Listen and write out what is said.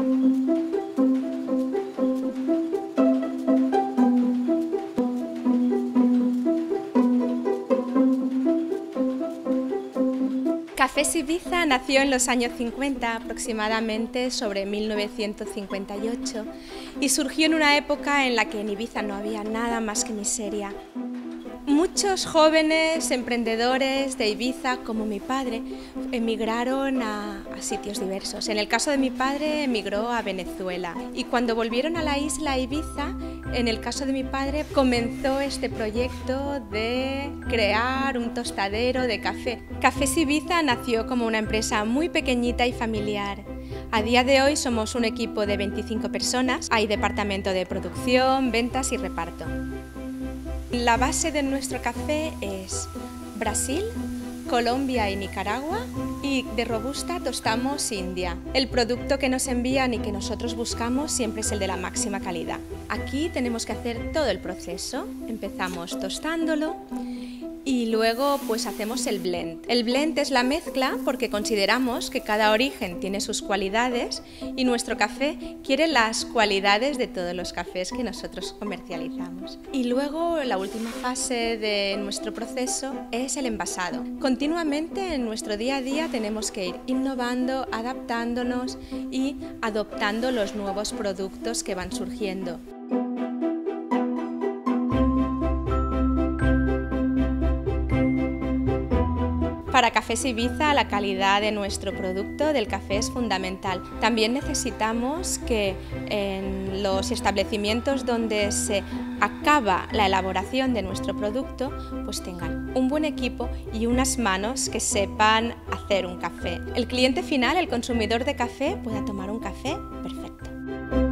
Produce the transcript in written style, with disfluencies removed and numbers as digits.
Cafés Ibiza nació en los años 50, aproximadamente sobre 1958, y surgió en una época en la que en Ibiza no había nada más que miseria. Muchos jóvenes emprendedores de Ibiza, como mi padre, emigraron a sitios diversos. En el caso de mi padre, emigró a Venezuela, y cuando volvieron a la isla Ibiza, en el caso de mi padre, comenzó este proyecto de crear un tostadero de café. Cafés Ibiza nació como una empresa muy pequeñita y familiar. A día de hoy somos un equipo de 25 personas, hay departamento de producción, ventas y reparto. La base de nuestro café es Brasil, Colombia y Nicaragua, y de robusta tostamos India. El producto que nos envían y que nosotros buscamos siempre es el de la máxima calidad. Aquí tenemos que hacer todo el proceso. Empezamos tostándolo y luego pues hacemos el blend. El blend es la mezcla porque consideramos que cada origen tiene sus cualidades y nuestro café quiere las cualidades de todos los cafés que nosotros comercializamos. Y luego la última fase de nuestro proceso es el envasado. Continuamente en nuestro día a día tenemos que ir innovando, adaptándonos y adoptando los nuevos productos que van surgiendo. Para Cafés Ibiza, la calidad de nuestro producto del café es fundamental. También necesitamos que en los establecimientos donde se acaba la elaboración de nuestro producto, pues tengan un buen equipo y unas manos que sepan hacer un café. El cliente final, el consumidor de café, pueda tomar un café perfecto.